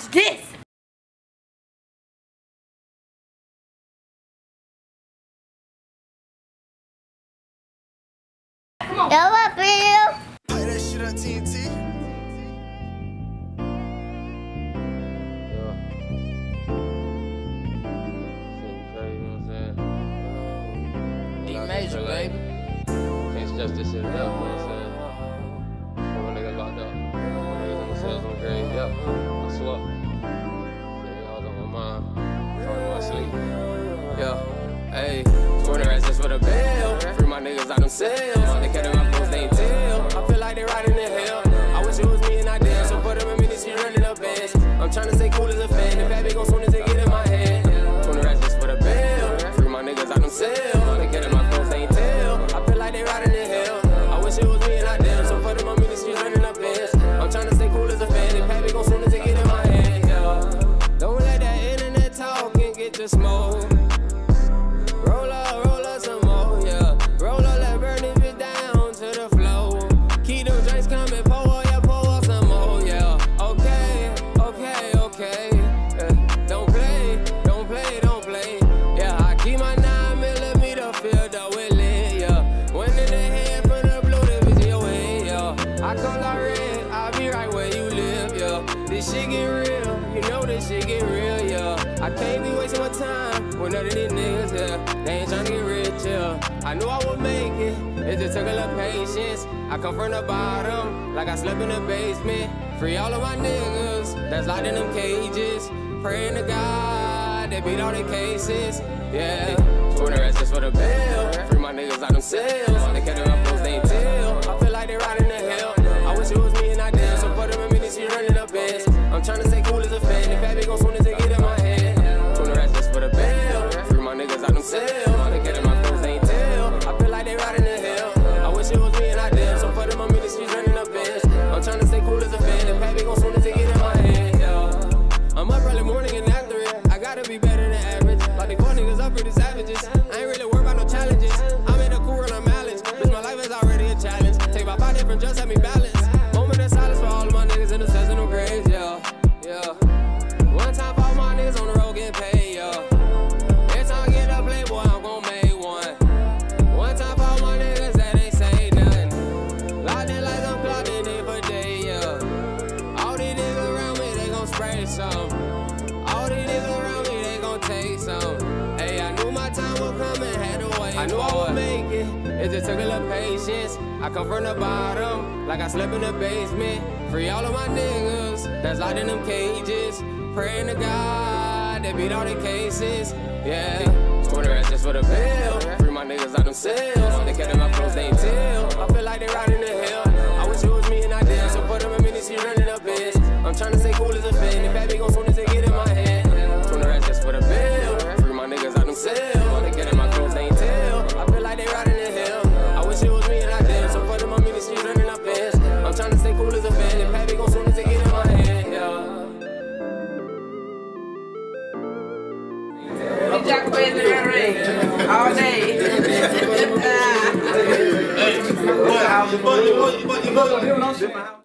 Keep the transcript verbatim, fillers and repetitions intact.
Watch this! Come on. Yo, what, Bill? Play that shit on T N T. Major, baby. Can't stress this shit enough, you know what I'm saying? When my niggas locked up, my niggas in the cells on the grave, yep, I swear. Yeah, y'all on my mind, talking about sleep. Yeah, hey, twenty rats just for the bail. Free my niggas out them cells. They kept my folks, they ain't tell. I feel like they riding the hell. I wish it was me and I did. So put them in minutes, you running up bands. I'm trying to stay cool as a fan. The bad bitch gon' soon as they get in my head. twenty rats just for the bail. Free my niggas out them cells. They kept my folks, they ain't tell. I feel like they riding the hell. I wish it was me and I did. So put them on ministries running up bands. I'm trying to stay cool as a fan. The bad bitch gon' soon as they get in my head. Yeah. Don't let that internet talk and get the smoke. Roll up, roll up some more, yeah. Roll up, let burn it bit down to the floor. Keep them drinks coming, pour up, yeah, pour up some more, yeah. Okay, okay, okay. Yeah. Don't play, don't play, don't play. Yeah, I keep my nine millimeter filled up with lit, yeah. When in the head for the blue, the bitch your way, yeah. I come like red, I'll be right where you live, yeah. This shit get real, you know this shit get real, yeah. I can't be wasting my time with none of these niggas, yeah. They ain't tryna get rich, yeah. I knew I would make it, it just took a little patience. I come from the bottom, like I slept in the basement. Free all of my niggas that's locked in them cages. Praying to God, they beat all the cases, yeah. twenty rats just for the bail. Free my niggas out them cells. They kept my folks, they ain't tell. I feel like they riding the hell. I wish it was me and I did. So put them in minutes, you running up bands. I'm trying to stay cool as a fan. The bad bitch gon' soon as they get in my head. twenty rats just for the bail. Free my niggas out them cells. They kept my folks, they ain't tell. I feel like they riding the hell. I wish it was me and I did. So put them on ministries running up bands. I'm trying to stay cool as a fan. The bad bitch gon' soon as they get in my head. Yeah. I'm up early morning and after it. I gotta be better than average. Like the four niggas up pretty savages. I ain't really worried about no challenges. I'm in the cool and I'm mileage. Bitch, my life is already a challenge. Take about five different drugs, help me balance. Moment of silence for all of my niggas in the cells and them graves, yeah. Yeah. One time for all my niggas on the road getting paid, yeah. Every time I get a playboy, I'm gon' make one. One time for all my niggas that ain't say nothing. Locked in like I'm clocked in day for day, yeah. All these niggas around me, they gon' spray some. All these niggas around me, they gon' take some. Hey, I knew my time would come and had to wait. I knew I would make it, it just took a little patience. I come from the bottom, like I slept in the basement. Free all of my niggas that's locked in them cages. Praying to God, they beat all the cases, yeah. twenty rats just for the bail. Free my niggas out them cells. They kept my folks, they ain't tell. I feel like they riding the hell. I wish it was me and I did. So put them in minutes, you running up bands. I'm trying to stay cool as a fan. The bad bitch gon' soon as they get in my head. twenty rats just for the bail. Free my niggas out them cells. They kept my folks, they ain't tell. I feel like they riding the hell. I wish it was me and I did. So put them on minutes, you running up bands. I'm trying to stay cool as a fan. The bad bitch gon' soon as they get in my head, yeah. Jack Quaid in the ring all day. Hey, but, but, but, but, but, but,